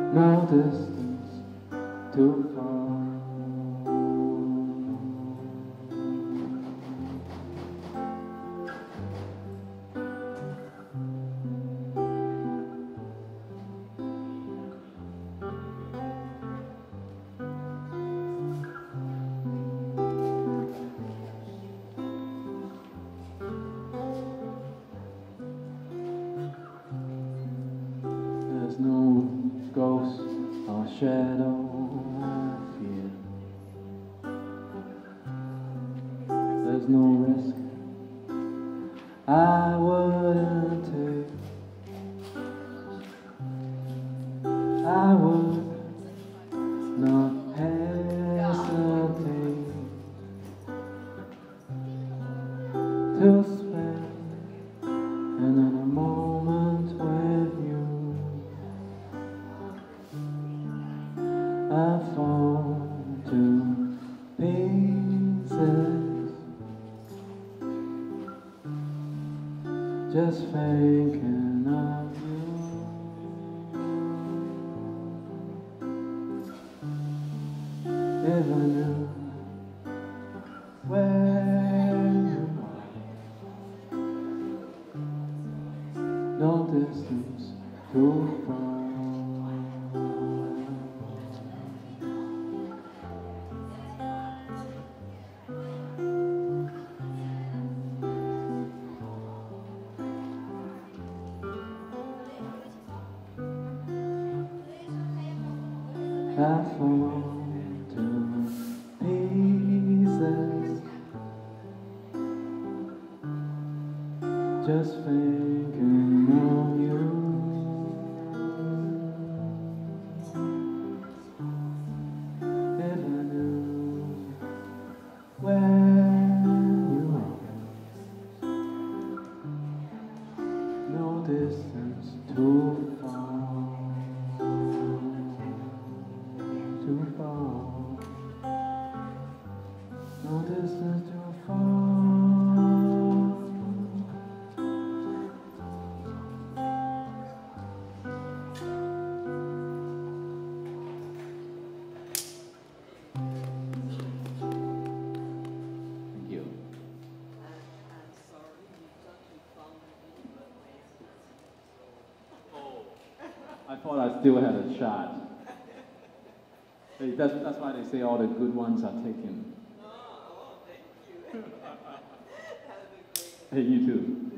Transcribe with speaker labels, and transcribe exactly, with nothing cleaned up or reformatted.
Speaker 1: no distance too far. There's no ghost or shadow of fear. There's no risk I wouldn't take. I would not hesitate to spend another moment with you. I fall to pieces just thinking of you. If I knew where you are, no distance too far. I fall to pieces just thinking of you. If I knew where you are, no distance too far. Too far, no distance too far. Thank you. I thought I still had a shot. Hey, That's, that's why they say all the good ones are taken.
Speaker 2: Oh, thank you.
Speaker 1: Hey, you too.